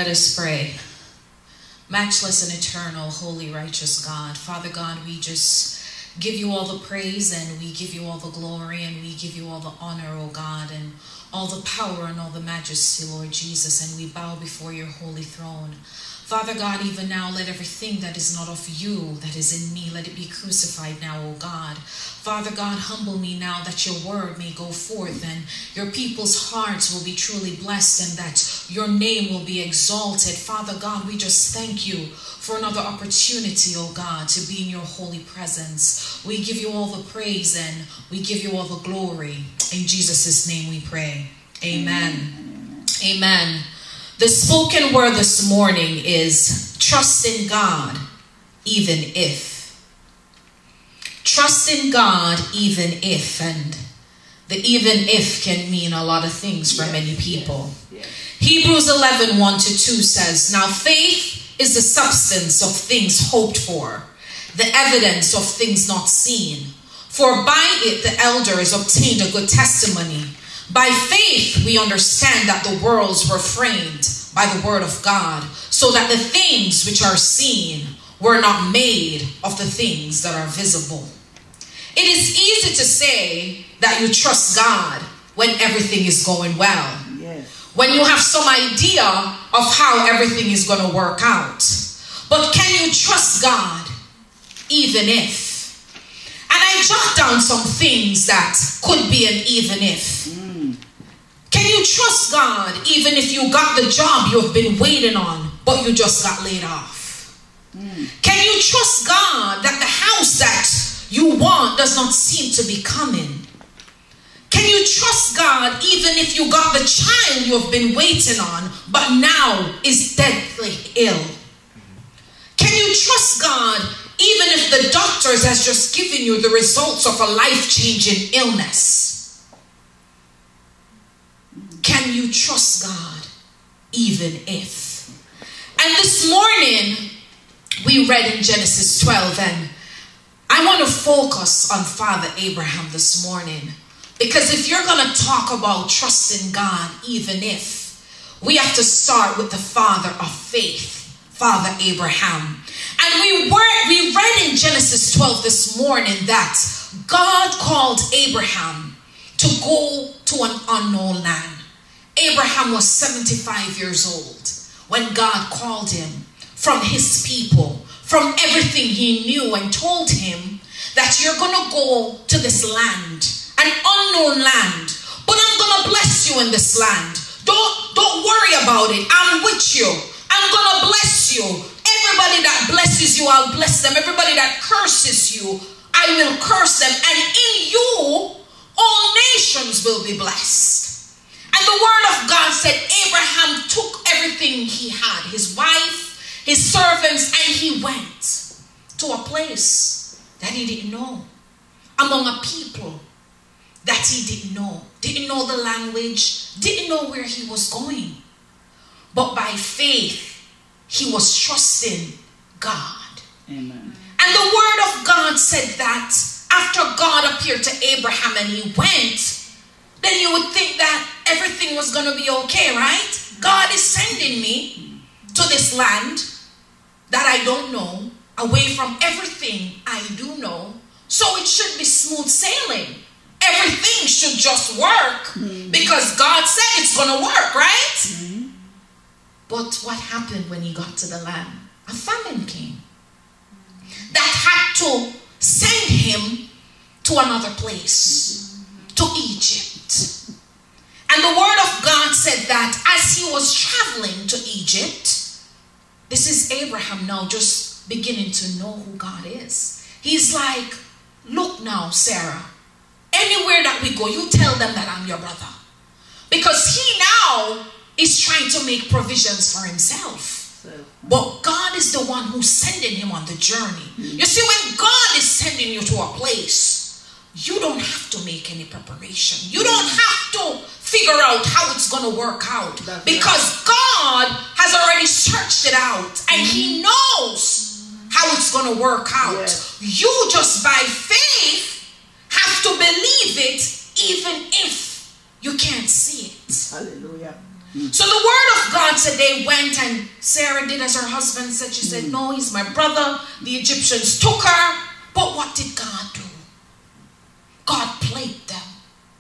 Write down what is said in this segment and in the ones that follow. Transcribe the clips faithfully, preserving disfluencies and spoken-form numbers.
Let us pray. Matchless and eternal, holy, righteous God. Father God, we just give you all the praise and we give you all the glory and we give you all the honor, O God, and all the power and all the majesty, Lord Jesus, and we bow before your holy throne. Father God, even now, let everything that is not of you, that is in me, let it be crucified now, O God. Father God, humble me now that your word may go forth and your people's hearts will be truly blessed and that your name will be exalted. Father God, we just thank you for another opportunity, O God, to be in your holy presence. We give you all the praise and we give you all the glory. In Jesus' name we pray. Amen. Amen. Amen. The spoken word this morning is trust in God, even if. Trust in God, even if. And the even if can mean a lot of things for yes, many people. Yes, yes. Hebrews eleven, one to two says, now faith is the substance of things hoped for, the evidence of things not seen. For by it the elders obtained a good testimony. By faith we understand that the worlds were framed by the word of God, so that the things which are seen were not made of the things that are visible. It is easy to say that you trust God when everything is going well. Yes. When you have some idea of how everything is going to work out. But can you trust God even if? And I jot down some things that could be an even if. Mm. Can you trust God even if you got the job you've been waiting on, but you just got laid off? Mm. Can you trust God that the house that you want does not seem to be coming? Can you trust God even if you got the child you've been waiting on, but now is deathly ill? Can you trust God even if the doctors has just given you the results of a life-changing illness? Can you trust God even if? And this morning we read in Genesis twelve, and I want to focus on Father Abraham this morning, because if you're going to talk about trusting God even if, we have to start with the father of faith, Father Abraham. And we were we read in Genesis twelve this morning that God called Abraham to go to an unknown land. Abraham was seventy-five years old when God called him from his people, from everything he knew, and told him that you're going to go to this land, an unknown land, but I'm going to bless you in this land. Don't, don't worry about it. I'm with you. I'm going to bless you. Everybody that blesses you, I'll bless them. Everybody that curses you, I will curse them. And in you, all nations will be blessed. And the word of God said Abraham took everything he had, his wife, his servants, and he went to a place that he didn't know, among a people that he didn't know, didn't know the language, didn't know where he was going. But by faith, he was trusting God. Amen. And the word of God said that after God appeared to Abraham and he went, then you would think that everything was going to be okay, right? God is sending me to this land that I don't know, away from everything I do know. So it should be smooth sailing. Everything should just work mm-hmm. because God said it's going to work, right? Mm-hmm. But what happened when he got to the land? A famine came that had to send him to another place, mm-hmm. to Egypt. And the word of God said that as he was traveling to Egypt, this is Abraham now just beginning to know who God is. He's like, look now, Sarah, anywhere that we go, you tell them that I'm your brother. Because he now is trying to make provisions for himself. But God is the one who's sending him on the journey. You see, when God is sending you to a place, you don't have to make any preparation. You don't have to figure out how it's going to work out. That's because right. God has already searched it out. And mm-hmm. he knows how it's going to work out. Yes. You just by faith have to believe it even if you can't see it. Hallelujah. So the word of God said they went, and Sarah did as her husband said. She said, no, he's my brother. The Egyptians took her. But what did God do? God plagued them.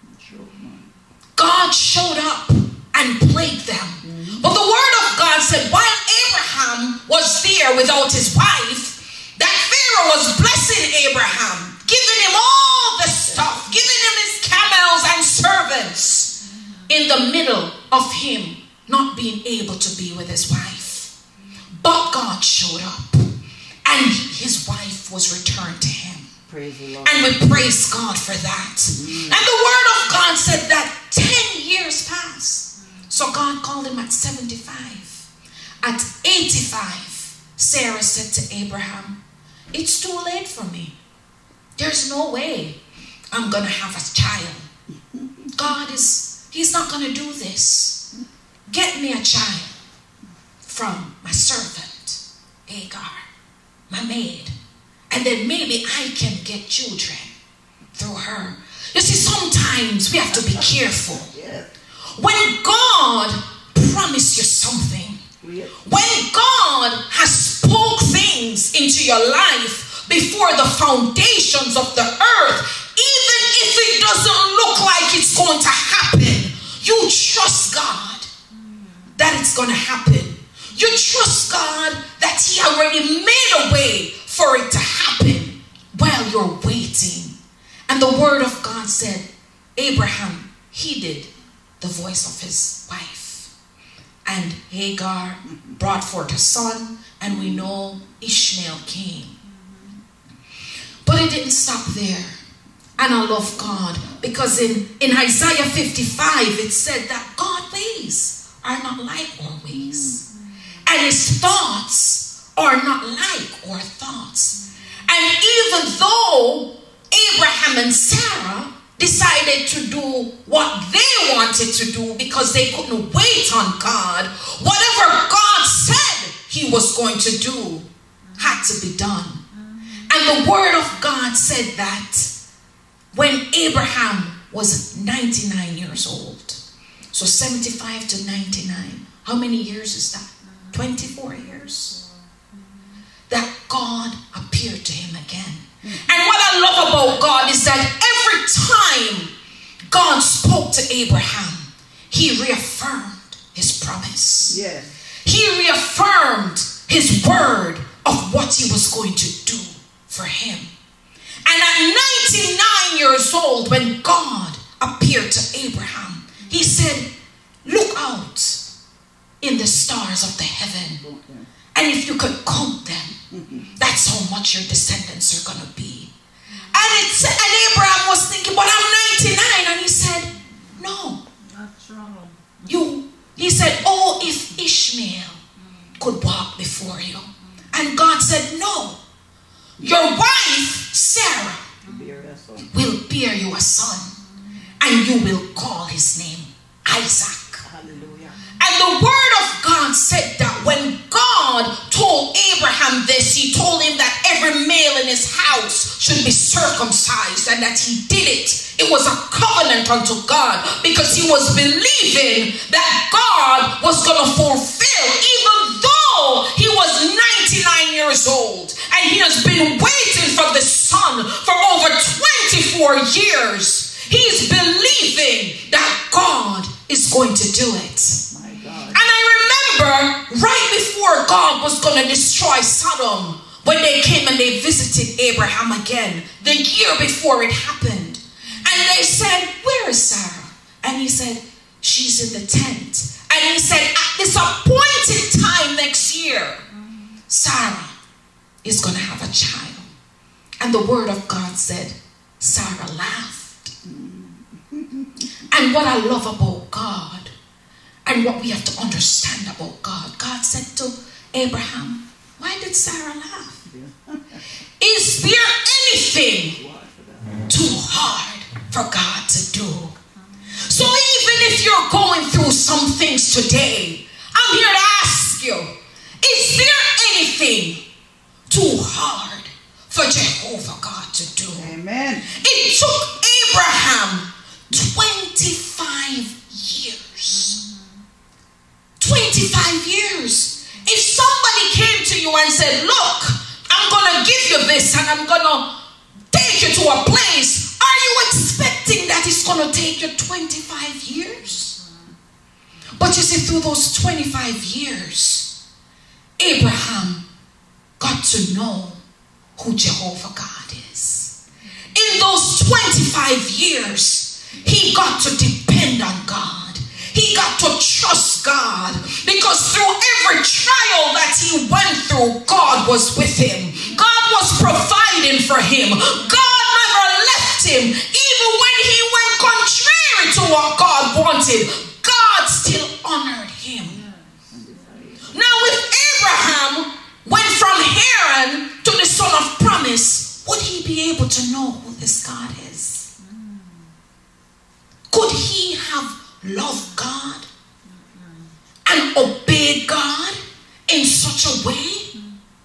God showed up and plagued them. Mm-hmm. But the word of God said while Abraham was there without his wife, that Pharaoh was blessing Abraham, giving him all the stuff, giving him his camels and servants, in the middle of him not being able to be with his wife. But God showed up, and his wife was returned to him. Praise the Lord. And we praise God for that. Mm. And the word of God said that ten years passed. So God called him at seventy-five. At eighty-five, Sarah said to Abraham, it's too late for me. There's no way I'm going to have a child. God is, he's not going to do this. Get me a child from my servant, Hagar, my maid. And then maybe I can get children through her. You see, sometimes we have to be careful. When God promised you something, when God has spoke things into your life before the foundations of the earth, even if it doesn't look like it's going to happen, you trust God that it's going to happen. You trust God that he already made a way for it to happen while you're waiting. And the word of God said Abraham heeded the voice of his wife, and Hagar brought forth a son, and we know Ishmael came. But it didn't stop there. And I love God, because in, in Isaiah fifty-five it said that God's ways are not like our ways, and his thoughts are not like our thoughts. And even though Abraham and Sarah decided to do what they wanted to do because they couldn't wait on God, whatever God said he was going to do had to be done. And the word of God said that when Abraham was ninety-nine years old, so seventy-five to ninety-nine, how many years is that? twenty-four years. That God appeared to him again. And what I love about God is that every time God spoke to Abraham, he reaffirmed his promise. Yes. He reaffirmed his word of what he was going to do for him. And at ninety-nine years old, when God appeared to Abraham, he said, look out in the stars of the heaven. And if you could count them, that's how much your descendants are going to be. And, it's, and Abraham was thinking, but I'm ninety-nine. And he said, no. That's wrong. You, he said, oh, if Ishmael could walk before you. And God said, no. Your wife, Sarah, will bear you a son. And you will call his name Isaac. Hallelujah. And the word of God said that when God told Abraham this, he told him that every male in his house should be circumcised, and that he did it. It was a covenant unto God, because he was believing that God was going to fulfill, even though he was ninety-nine years old and he has been waiting for the son for over twenty-four years. He's believing that God is going to do it. And I remember right before God was going to destroy Sodom, when they came and they visited Abraham again, the year before it happened. And they said, where is Sarah? And he said, she's in the tent. And he said, at this appointed time next year, Sarah is going to have a child. And the word of God said, Sarah laughed. And what I love about God, and what we have to understand about God, God said to Abraham, why did Sarah laugh? Is there anything too hard for God to do? So even if you're going through some things today, I'm here to ask you, is there anything too hard for Jehovah God to do? Amen. It took Abraham twenty-five years twenty-five years. If somebody came to you and said, look, I'm going to give you this and I'm going to take you to a place, are you expecting that it's going to take you twenty-five years? But you see, through those twenty-five years, Abraham got to know who Jehovah God is. In those twenty-five years, he got to depend on God. He got to trust God, because through every trial that he went through, God was with him. God was providing for him. God never left him. Even when he went contrary to what God wanted, God still honored him. Now if Abraham went from Haran to the son of promise, would he be able to know who this God is? Could he have loved God and obeyed God in such a way?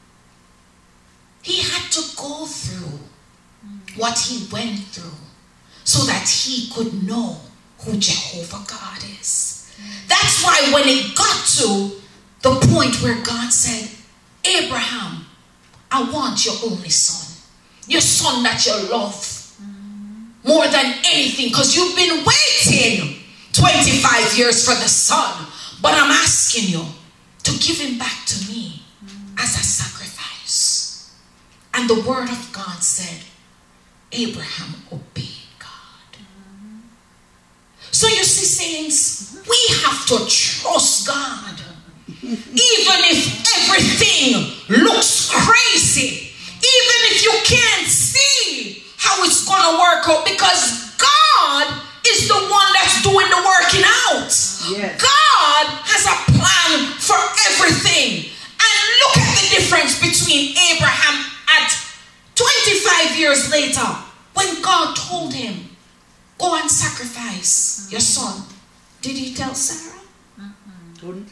He had to go through what he went through so that he could know who Jehovah God is. That's why when it got to the point where God said, Abraham, I want your only son, your son that you love more than anything, because you've been waiting twenty-five years for the son, but I'm asking you to give him back to me as a sacrifice. And the word of God said, Abraham obeyed God. So you see, saints, we have to trust God. Even if everything looks crazy, even if you can't see how it's going to work out, because God is the one that's doing the working out. Yes. God has a plan for everything. And look at the difference between Abraham at twenty-five years later, when God told him, go and sacrifice your son. Did he tell Sarah? Mm-mm.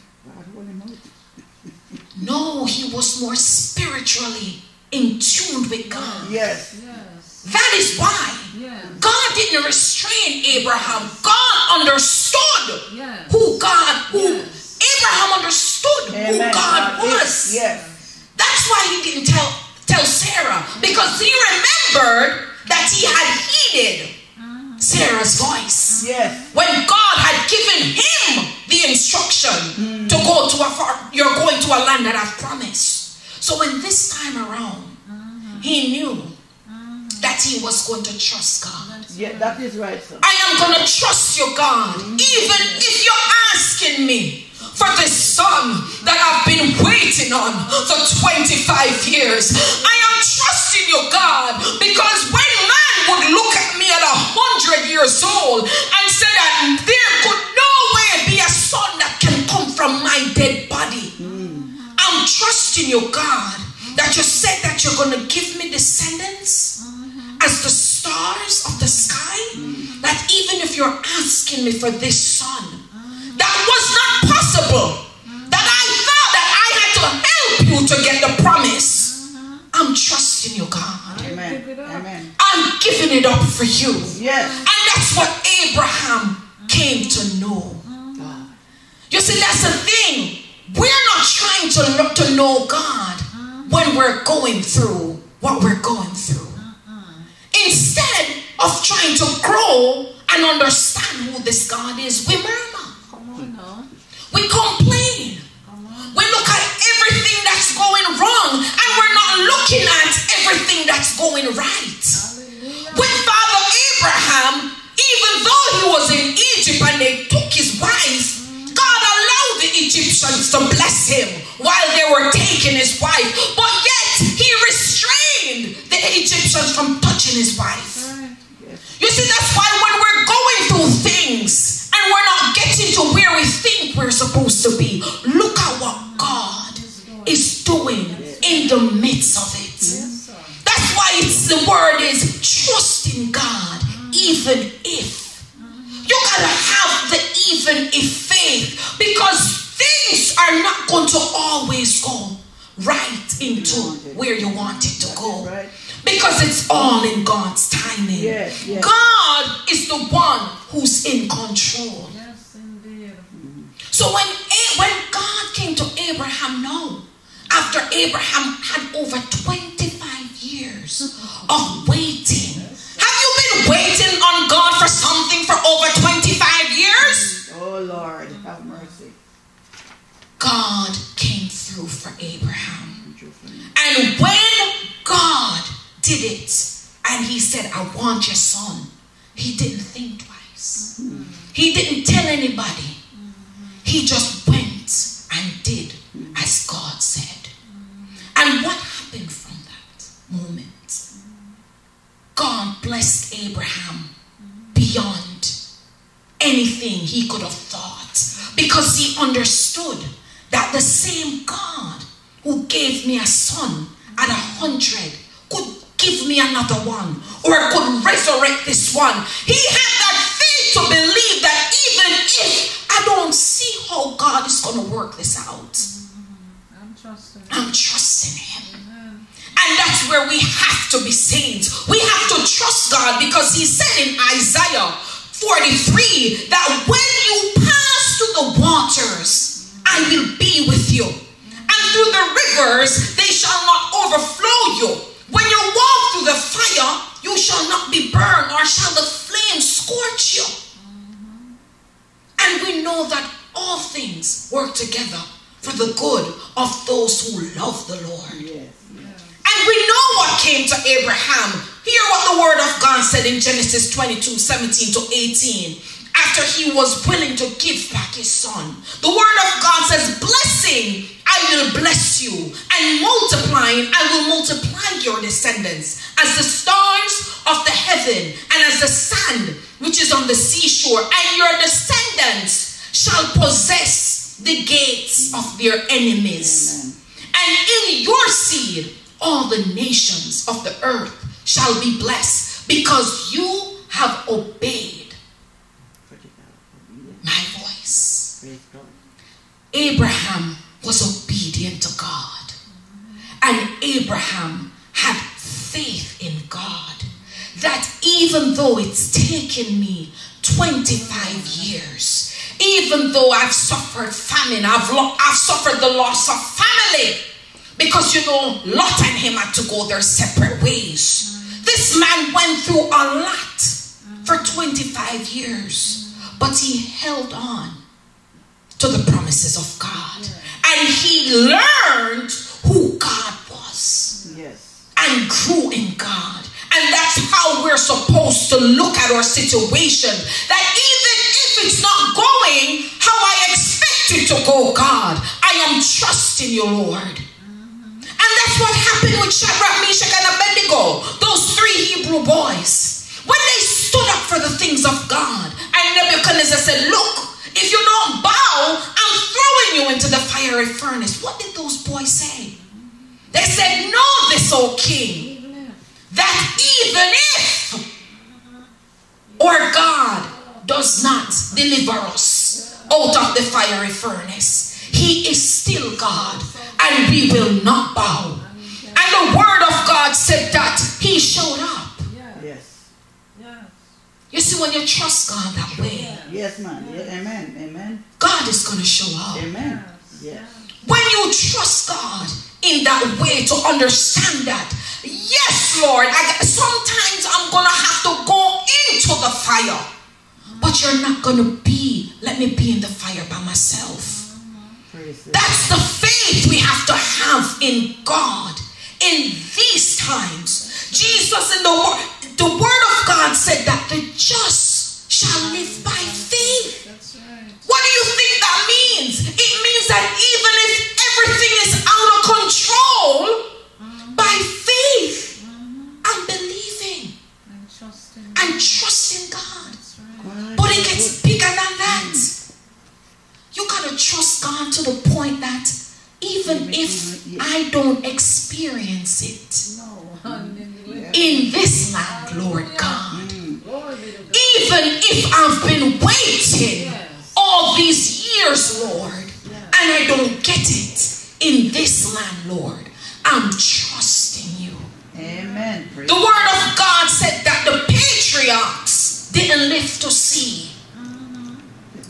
No, he was more spiritually in tune with God. Yes. Yes. That is why Yes. God didn't restrain Abraham. God understood Yes. who God, who Yes. Abraham understood Amen. who God was. Yes. That's why he didn't tell tell Sarah, because he remembered that he had heeded Sarah's voice. Yes. When God had given him the instruction mm. to go to a far, you're going to a land that I've promised. So when this time around, mm-hmm. he knew mm-hmm. that he was going to trust God. Yeah, that is right, sir. I am going to trust you, God, mm-hmm. even if you're asking me for this son that I've been waiting on for twenty-five years. I am trusting you, God, because when man would look at me at a hundred years old and say that there could no way be a son that can come from my dead body, mm. I'm trusting you, God, that you said that you're going to give me descendants mm-hmm. as the stars of the sky, mm. that even if you're asking me for this son that was not possible, that I thought that I had to help you to get the promise, I'm trusting you, God. Amen. Amen. I'm giving it up for you. Yes. And that's what Abraham came to know. You see, that's the thing. We're not trying to look to know God when we're going through what we're going through. Instead of trying to grow and understand who this God is, we murmur. We complain. We look at everything that's going wrong and we're not looking at everything that's going right. Hallelujah. With Father Abraham, even though he was in Egypt and they took his wife, God allowed the Egyptians to bless him while they were taking his wife. But yet he restrained the Egyptians from touching his wife. You see, that's why when we're going through things and we're not getting to where we think we're supposed to be, look at what God is doing in the midst of it. That's why it's, the word is trust in God, even if. You gotta have the even if faith, because things are not going to always go right into where you want it to go. Because it's all in God's timing. Yes, yes. God is the one who's in control. Yes, indeed. So when when God came to Abraham, no. After Abraham had over twenty-five years of waiting. Have you been waiting on God for something for over twenty-five years? Oh Lord, have mercy. God came through for Abraham. And when God did it, and he said, I want your son, he didn't think twice. Mm-hmm. He didn't tell anybody. Mm-hmm. He just went and did mm-hmm. as God said. Mm-hmm. And what happened from that moment? Mm-hmm. God blessed Abraham mm-hmm. beyond anything he could have thought, because he understood that the same God who gave me a son at a hundred could give me another one, or could resurrect this one. He had that faith to believe that even if I don't see how God is going to work this out, mm-hmm. I'm trusting I'm trusting him. Amen. And that's where we have to be saints. We have to trust God, because he said in Isaiah forty-three that when you pass through the waters, I will be with you. And through the rivers, they shall not overflow you. When you walk through the fire, you shall not be burned, nor shall the flame scorch you. Mm-hmm. And we know that all things work together for the good of those who love the Lord. Yes, yes. And we know what came to Abraham. Hear what the word of God said in Genesis twenty-two, seventeen to eighteen. After he was willing to give back his son. The word of God says, blessing, I will bless you, and multiplying, I will multiply your descendants as the stars of the heaven and as the sand which is on the seashore, and your descendants shall possess the gates of their enemies. Amen. And in your seed all the nations of the earth shall be blessed, because you have obeyed my voice. Abraham was obedient to God. And Abraham had faith in God, that even though it's taken me twenty-five years, even though I've suffered famine, I've, lo- I've suffered the loss of family, because you know, Lot and him had to go their separate ways. This man went through a lot for twenty-five years. But he held on to the promises of God. Yeah. And he learned who God was. Yes. And grew in God. And that's how we're supposed to look at our situation. That even if it's not going how I expect it to go, God, I am trusting you, Lord. Mm-hmm. And that's what happened with Shadrach, Meshach, and Abednego. Those three Hebrew boys. When they stood up for the things of God, and Nebuchadnezzar said, look, if you don't bow, I'm throwing you into the fiery furnace. What did those boys say? They said, know this, O king, that even if our God does not deliver us out of the fiery furnace, he is still God, and we will not bow. And the word of God said that he showed up. You see, when you trust God that way, yes, man. Yeah, amen. Amen. God is going to show up. Amen. Yes. When you trust God in that way, to understand that, yes, Lord, I, sometimes I'm going to have to go into the fire, but you're not going to be, let me be in the fire by myself. That's the faith we have to have in God in these times. Jesus in the word. The word of God said that the just shall live by faith. That's right. What do you think that means? It means that even if everything is out of control, mm-hmm. by faith, mm-hmm. I'm believing and trusting, and trusting God. Right. But it gets bigger than that. You gotta trust God to the point that even if I don't experience it, in this land, Lord God, even if I've been waiting all these years, Lord, and I don't get it in this land, Lord, I'm trusting you. Amen. The word of God said that the patriarchs didn't live to see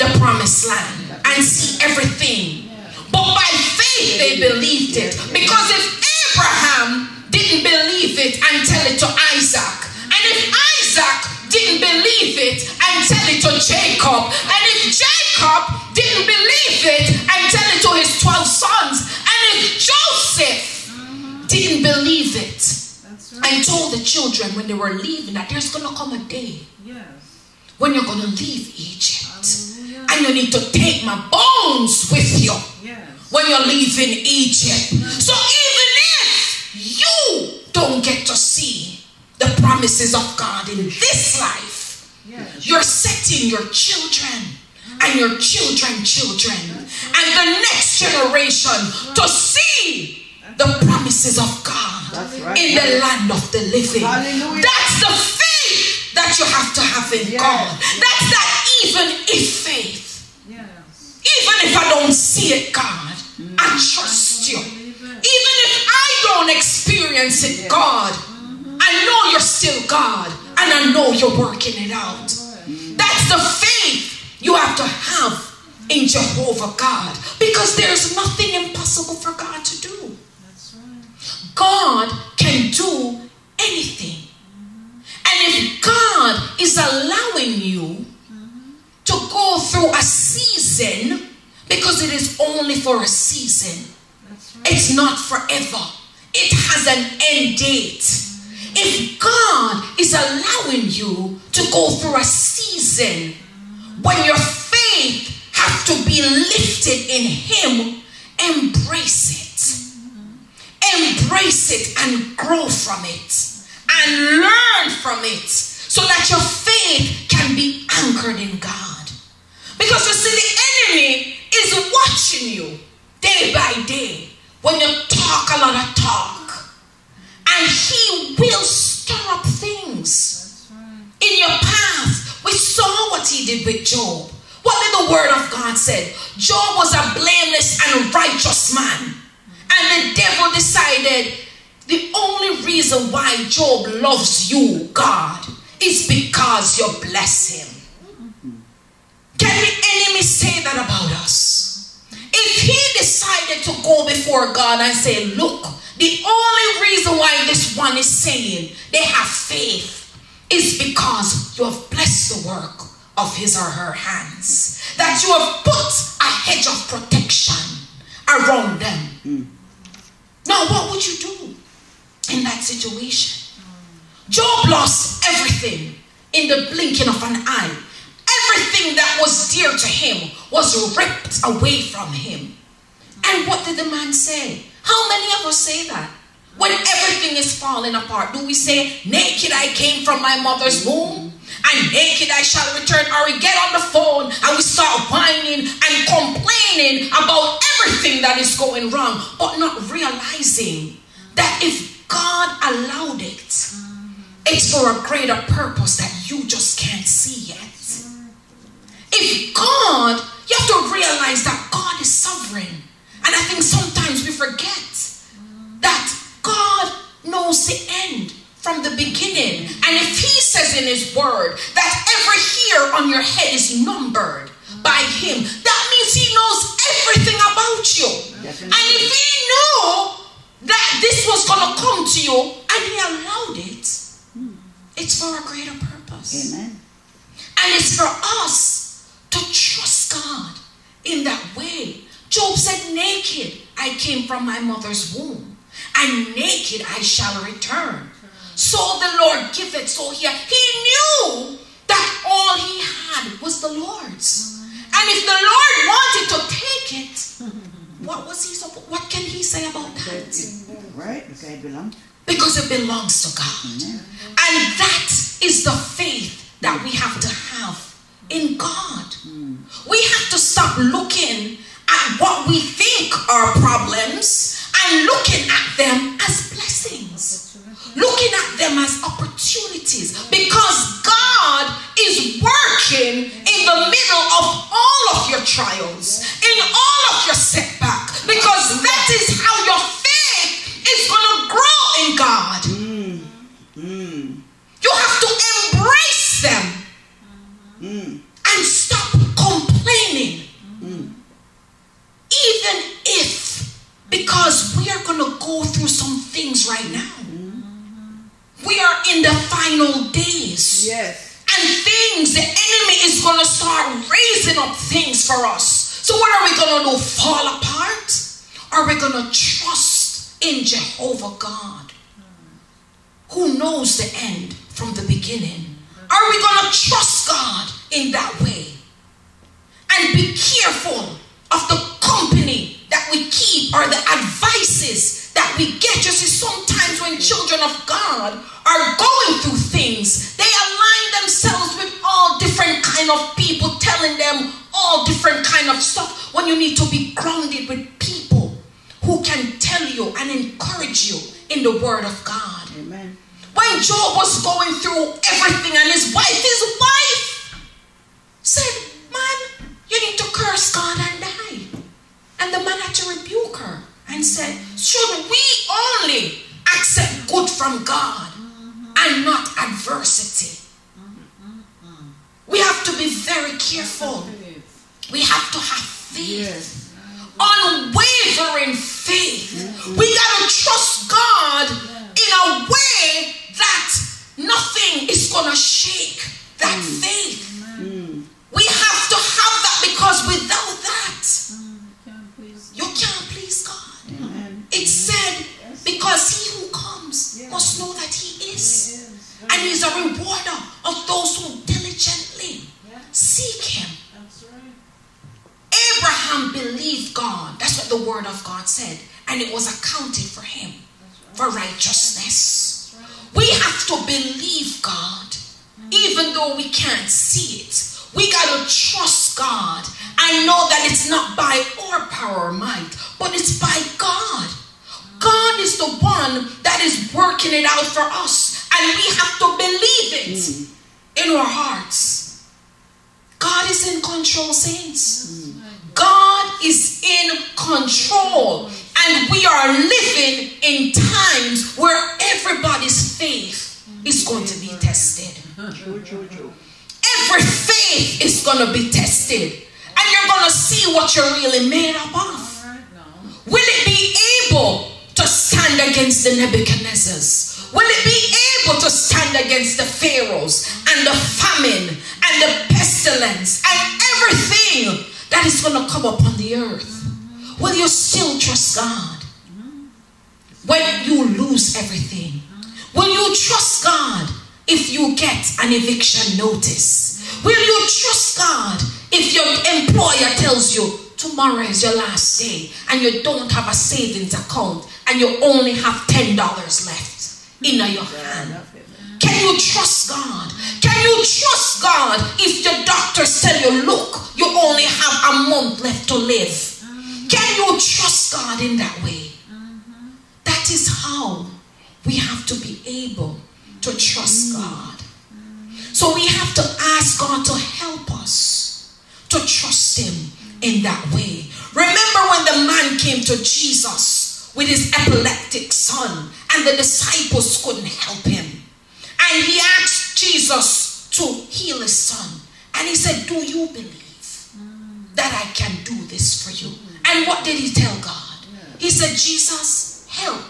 the promised land and see everything. But by faith they believed it. Because if Abraham didn't believe it and tell it to Isaac, and if Isaac didn't believe it and tell it to Jacob, and if Jacob didn't believe it and tell it to his twelve sons, and if Joseph mm-hmm. didn't believe it right. and told the children when they were leaving that there's going to come a day yes. when you're going to leave Egypt. Hallelujah. And you need to take my bones with you yes. when you're leaving Egypt. Yes. So even if you don't get to see the promises of God in this life, yes. you're setting your children and your children children and the next generation to see the promises of God right. in the land of the living. Hallelujah. That's the faith that you have to have in yes. God. That's that even if faith. Yes. Even if I don't see it, God, mm. I trust you. Even if I don't experience it, yes. God, I know you're still God, and I know you're working it out. That's the faith you have to have in Jehovah God, because there's nothing impossible for God to do. That's right. God can do anything. And if God is allowing you to go through a season, because it is only for a season, that's right. it's not forever. It has an end date. If God is allowing you to go through a season when your faith has to be lifted in Him, embrace it. Embrace it and grow from it and learn from it so that your faith can be anchored in God. Because you see, the enemy is watching you day by day when you talk a lot of talk. And he will stir up things right. in your path. We saw what he did with Job. What did the word of God say? Job was a blameless and righteous man. And the devil decided the only reason why Job loves you, God, is because you bless him. Can the enemy say that about us? If he decided to go before God and say, look, the only reason why this one is saying they have faith is because you have blessed the work of his or her hands. That you have put a hedge of protection around them. Mm. Now, what would you do in that situation? Job lost everything in the blinking of an eye. Everything that was dear to him was ripped away from him. And what did the man say? How many of us say that? When everything is falling apart, do we say, naked I came from my mother's womb, and naked I shall return? Or we get on the phone and we start whining and complaining about everything that is going wrong, but not realizing that if God allowed it, it's for a greater purpose that you just can't see yet. If God, you have to realize that God is sovereign. And I think sometimes we forget that God knows the end from the beginning. And if he says in his word that every hair on your head is numbered by him, that means he knows everything about you. Definitely. And if he knew that this was going to come to you and he allowed it, it's for a greater purpose. Amen. And it's for us to trust God in that way. Job said, naked I came from my mother's womb, and naked I shall return. So the Lord giveth. So he, he knew that all he had was the Lord's. And if the Lord wanted to take it, what was he supposed? What can he say about that? Right, okay, it belongs. Because it belongs to God. Amen. And that is the faith that we have to have in God. Mm. We have to stop looking at what we think are problems and looking at them as blessings. Looking at them as opportunities. Because God is working in the middle of all of your trials, in all of your setbacks. Because that is how your faith is going to grow in God. Mm. Mm. You have to embrace them mm. and stop complaining because we are going to go through some things right now. We are in the final days. Yes. And things, the enemy is going to start raising up things for us. So what are we going to do? Fall apart? Or are we going to trust in Jehovah God, who knows the end from the beginning? Are we going to trust God in that way? And be careful of the company that we keep or the advices that we get. You see, sometimes when children of God are going through things, they align themselves with all different kind of people telling them all different kind of stuff, when you need to be grounded with people who can tell you and encourage you in the word of God. Amen. When Job was going through everything and his wife, his wife said, man, you need to curse God and die. And the man had to rebuke her and said, should we only accept good from God and not adversity? We have to be very careful. We have to have faith. Yes. Unwavering faith. Mm-hmm. We got to trust God in a way that nothing is going to shake that mm. faith. Mm. We have to have that, because without that, mm, you can't please God. Amen. It said, because he who comes yes. must know that he is. Yes. And he's a rewarder of those who diligently yeah. seek him. That's right. Abraham believed God. That's what the word of God said. And it was accounted for him right. for righteousness. Right. We have to believe God, mm-hmm. even though we can't see it. We got to trust God. I know that it's not by our power or might, but it's by God. God is the one that is working it out for us. And we have to believe it mm. in our hearts. God is in control, saints. Mm. God is in control. And we are living in times where everybody's faith is going to be tested. True, true, true. Every faith is going to be tested. And you're going to see what you're really made up of. Will it be able to stand against the Nebuchadnezzars? Will it be able to stand against the pharaohs and the famine and the pestilence and everything that is going to come upon the earth? Will you still trust God when you lose everything? Will you trust God if you get an eviction notice? Will you trust God if your employer tells you tomorrow is your last day and you don't have a savings account and you only have ten dollars left in your hand? Can you trust God? Can you trust God if your doctors tell you, look, you only have a month left to live? Can you trust God in that way? That is how we have to be able to trust God. So we have to ask God to help us to trust him in that way. Remember when the man came to Jesus with his epileptic son and the disciples couldn't help him. And he asked Jesus to heal his son. And he said, do you believe that I can do this for you? And what did he tell God? He said, Jesus, help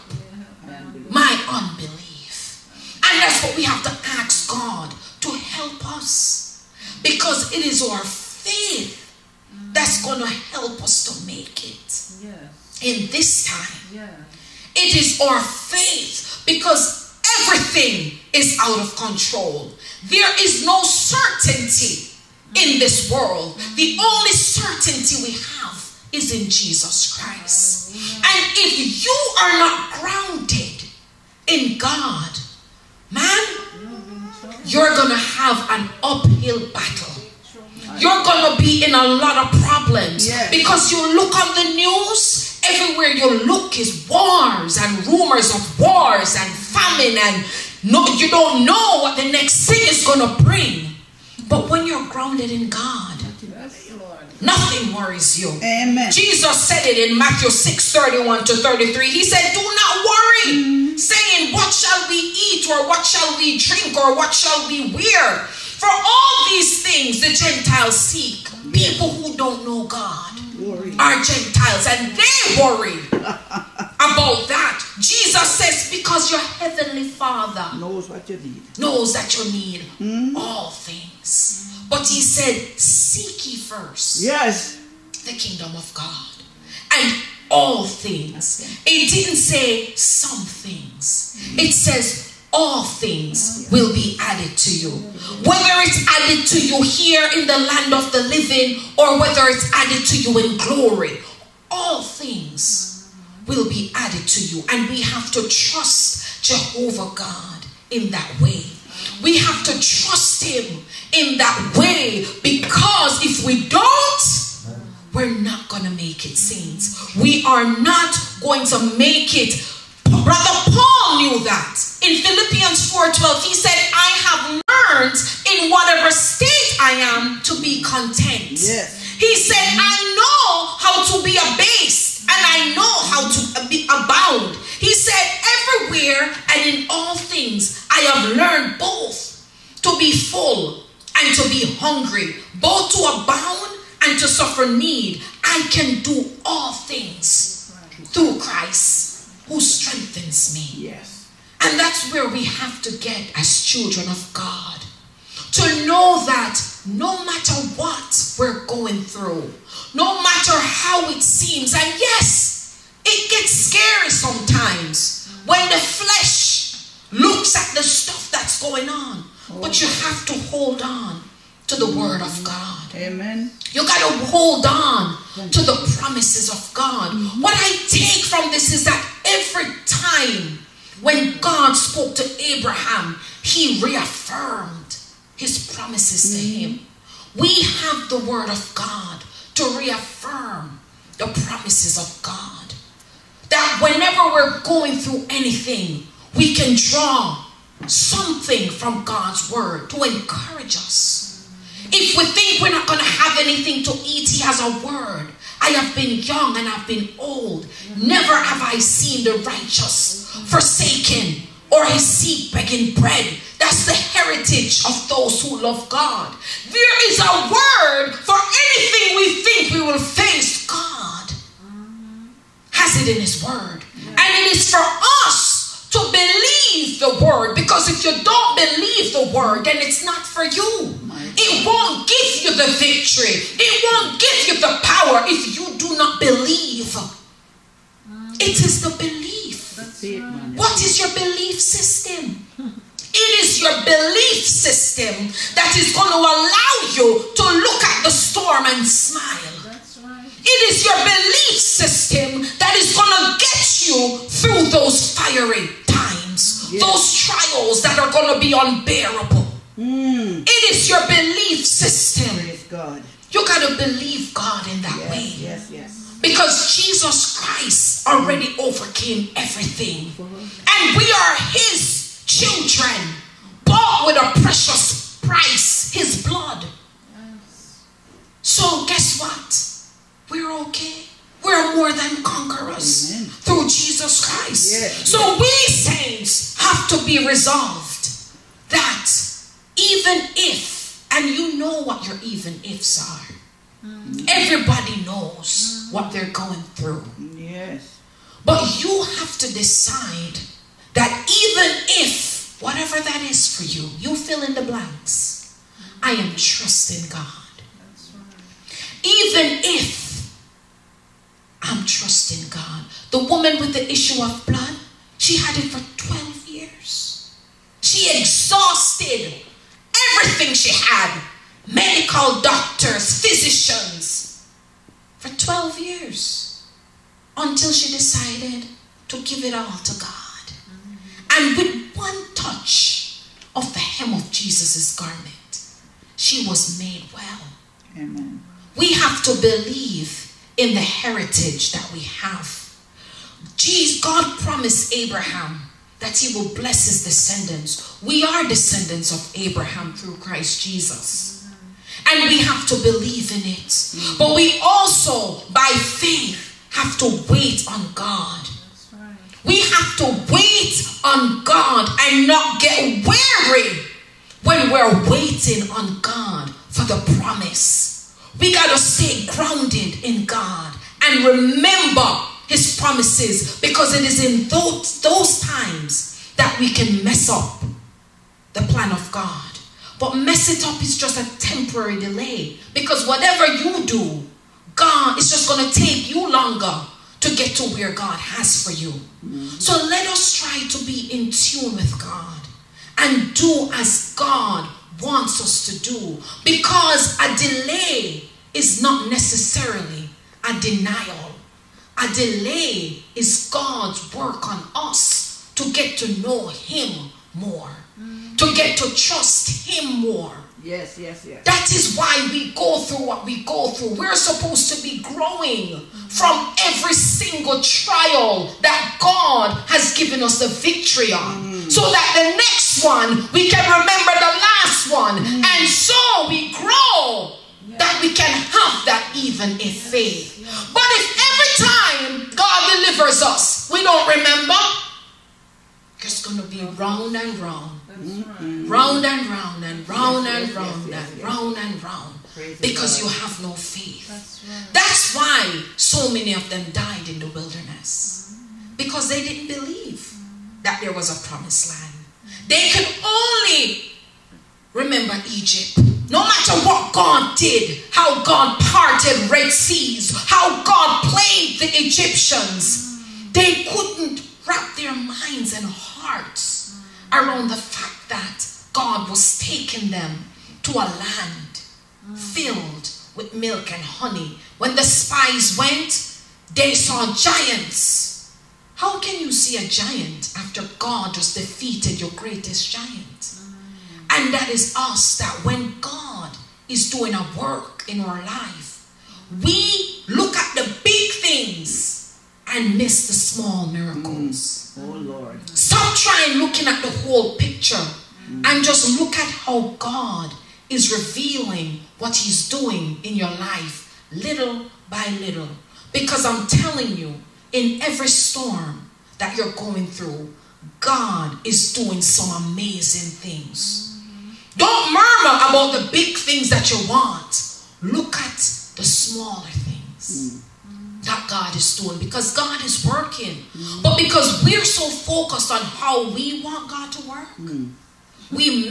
my unbelief. And that's what we have to ask God to help us. Because it is our faith that's going to help us to make it in this time. It is our faith, because everything is out of control. There is no certainty in this world. The only certainty we have is in Jesus Christ. And if you are not grounded in God, man, you're going to have an uphill battle. You're going to be in a lot of problems. Yes. Because you look on the news, everywhere you look is wars and rumors of wars and famine, and no, you don't know what the next thing is going to bring. But when you're grounded in God, nothing worries you. Amen. Jesus said it in Matthew six, thirty-one to thirty-three. He said, do not worry, mm-hmm. saying, what shall we eat, or what shall we drink, or what shall we wear? For all these things the Gentiles seek. People who don't know God worry. Are Gentiles, and they worry Jesus says, because your heavenly Father knows what you need. knows that you need Mm. all things. But he said, seek ye first Yes. the kingdom of God and all things. It didn't say some things. It says all things will be added to you. Whether it's added to you here in the land of the living or whether it's added to you in glory, all things will be added to you. And we have to trust Jehovah God in that way. We have to trust him in that way, because if we don't, we're not going to make it, saints. We are not going to make it. Brother Paul knew that. In Philippians four twelve, he said, I have learned in whatever state I am to be content. Yes. He said, I know how to be abased and I know how to be abound. He said, everywhere and in all things, I have learned both to be full and to be hungry, both to abound and to suffer need. I can do all things through Christ who strengthens me. Yes. And that's where we have to get as children of God. To know that no matter what we're going through, no matter how it seems, and yes, it gets scary sometimes when the flesh looks at the stuff that's going on. But you have to hold on to the word of God. Amen. You got to hold on to the promises of God. What I take from this is that every time when God spoke to Abraham, he reaffirmed his promises to him. We have the word of God to reaffirm the promises of God. That whenever we're going through anything, we can draw something from God's word to encourage us. If we think we're not going to have anything to eat, he has a word. I have been young and I've been old. Never have I seen the righteous forsaken or his seed begging bread. That's the heritage of those who love God. There is a word for anything we think we will face. God has it in his word. And it is for us to believe the word, because if you don't believe the word, then it's not for you. It won't give you the victory. It won't give you the power if you do not believe. It is the belief. What is your belief system? It is your belief system that is going to allow you to look at the storm and smile. It is your belief system that is going to get you through those fiery times, yes. Those trials that are going to be unbearable. Mm. It is your belief system. Praise God. You got to believe God in that yes, way. Yes, yes. Because Jesus Christ already mm. overcame everything. And we are his children, bought with a precious price, his blood. Yes. So guess what? We're okay. We're more than conquerors. Amen. Through Jesus Christ. Yes, so yes. we saints have to be resolved that even if, and you know what your even ifs are. Mm. Everybody knows mm. what they're going through. Yes. But you have to decide that even if, whatever that is for you, you fill in the blanks. Mm. I am trusting God. That's right. Even if I'm trusting God. The woman with the issue of blood, she had it for twelve years. She exhausted everything she had. Medical doctors, physicians. For twelve years. Until she decided to give it all to God. And with one touch of the hem of Jesus' garment, she was made well. Amen. We have to believe in the heritage that we have. Jesus, God promised Abraham that he will bless his descendants. We are descendants of Abraham through Christ Jesus. And we have to believe in it. But we also, by faith, have to wait on God. We have to wait on God and not get weary when we're waiting on God for the promise. We got to stay grounded in God and remember his promises, because it is in those, those times that we can mess up the plan of God. But mess it up is just a temporary delay, because whatever you do, God is just going to take you longer to get to where God has for you. Mm-hmm. So let us try to be in tune with God and do as God wants us to do, because a delay is not necessarily a denial. A delay is God's work on us to get to know him more, mm-hmm. to get to trust him more. Yes, yes, yes. That is why we go through what we go through. We're supposed to be growing from every single trial that God has given us the victory on. Mm. So that the next one, we can remember the last one. Mm. And so we grow, yeah. that we can have that even if faith. Yeah. But if every time God delivers us, we don't remember, it's going to be round and round. Mm-hmm. Round and round and round yes, and yes, round yes, yes, and yes. round and round. Praise because you have no faith. That's, right. That's why so many of them died in the wilderness. Mm-hmm. Because they didn't believe mm-hmm. that there was a promised land. Mm-hmm. They could only remember Egypt. No matter what God did, how God parted Red Seas, how God plagued the Egyptians, mm-hmm. they couldn't wrap their minds and hearts around the fact that God was taking them to a land mm. filled with milk and honey. When the spies went, they saw giants. How can you see a giant after God just defeated your greatest giant? Mm. And that is us, that when God is doing a work in our life, we look at the big things and miss the small miracles. Mm. Oh Lord. Stop trying looking at the whole picture mm. and just look at how God is revealing what he's doing in your life little by little. Because I'm telling you, in every storm that you're going through, God is doing some amazing things. Mm. Don't murmur about the big things that you want. Look at the smaller things. Mm. that God is doing, because God is working. Mm. But because we're so focused on how we want God to work, mm. we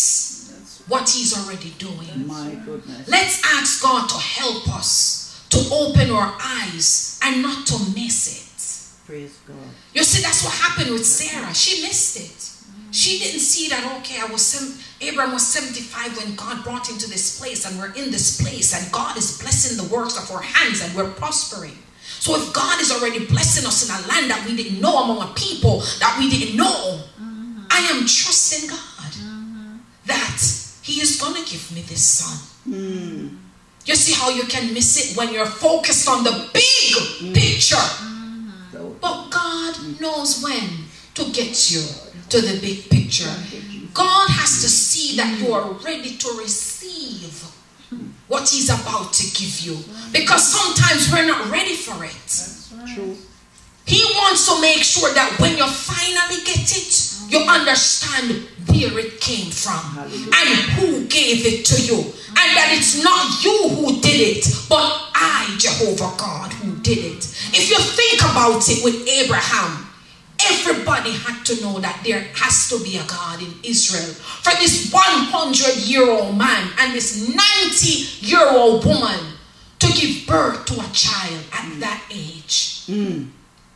miss what he's already doing. My goodness. Let's ask God to help us to open our eyes and not to miss it. Praise God. You see, that's what happened with Sarah. She missed it. She didn't see that, okay, I was Abraham was seventy-five when God brought him to this place, and we're in this place, and God is blessing the works of our hands, and we're prospering. So if God is already blessing us in a land that we didn't know, among a people that we didn't know, mm-hmm. I am trusting God mm-hmm. that he is going to give me this son. Mm. You see how you can miss it when you're focused on the big mm. picture. Mm-hmm. But God knows when to get you to the big picture. God has to see that you are ready to receive what he's about to give you, because sometimes we're not ready for it. True. He wants to make sure that when you finally get it, you understand where it came from and who gave it to you, and that it's not you who did it, but I, Jehovah God, who did it. If you think about it, with Abraham, everybody had to know that there has to be a God in Israel. For this one hundred year old man and this ninety year old woman to give birth to a child at mm. that age. Mm.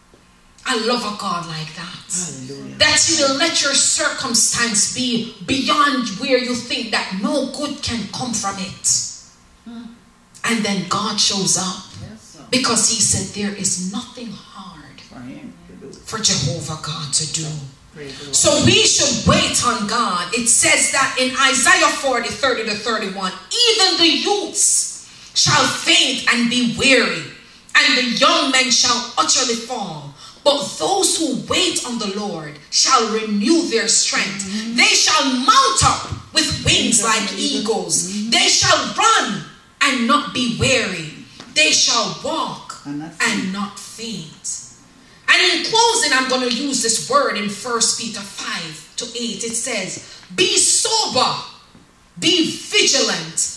I love a God like that. Hallelujah. That he will let your circumstance be beyond where you think that no good can come from it. Mm. And then God shows up. Yes, because he said there is nothing hard for him to do, for Jehovah God to do. So we should wait on God. It says that in Isaiah forty, thirty to thirty-one, even the youths shall faint and be weary, and the young men shall utterly fall. But those who wait on the Lord shall renew their strength. Mm-hmm. They shall mount up with wings like eagles. Mm-hmm. They shall run and not be weary. They shall walk and not, and not faint. And in closing, I'm going to use this word in First Peter five to eight. It says, be sober, be vigilant,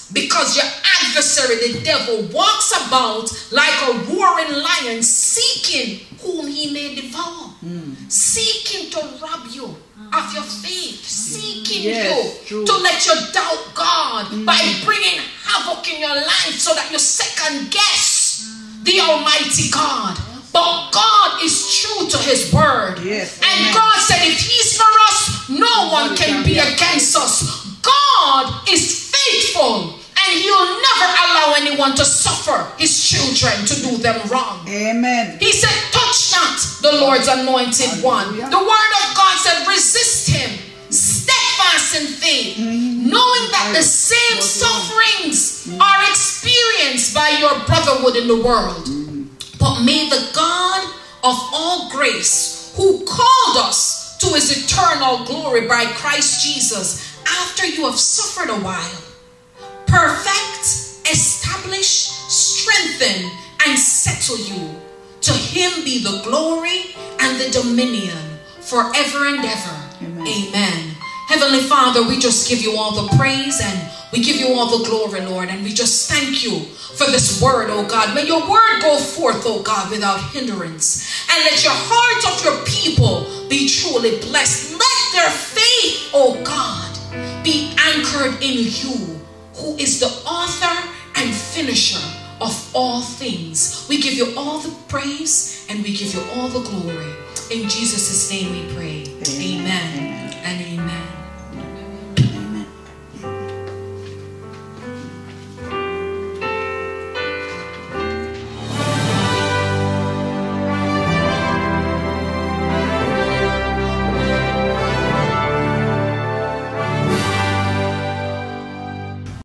Because your adversary, the devil, walks about like a roaring lion, seeking whom he may devour. Mm. Seeking to rob you of your faith. Seeking yes, you true. to let you doubt God mm. by bringing havoc in your life so that you second guess mm. the Almighty God. But God is true to his word. Yes, and amen. God said if he's for us, no one can be against us. God is faithful. And he'll never allow anyone to suffer his children to do them wrong. Amen. He said, touch not the Lord's anointed one. The word of God said, resist him, steadfast in faith, mm-hmm. knowing that the same sufferings mm-hmm. are experienced by your brotherhood in the world. Mm-hmm. But may the God of all grace, who called us to his eternal glory by Christ Jesus, after you have suffered a while, perfect, establish, strengthen, and settle you. To him be the glory and the dominion forever and ever. Amen. Amen. Heavenly Father, we just give you all the praise and we give you all the glory, Lord. And we just thank you for this word, oh God. May your word go forth, oh God, without hindrance. And let your heart of your people be truly blessed. Let their faith, oh God, be anchored in you, who is the author and finisher of all things. We give you all the praise and we give you all the glory. In Jesus' name we pray. Amen, amen. And amen.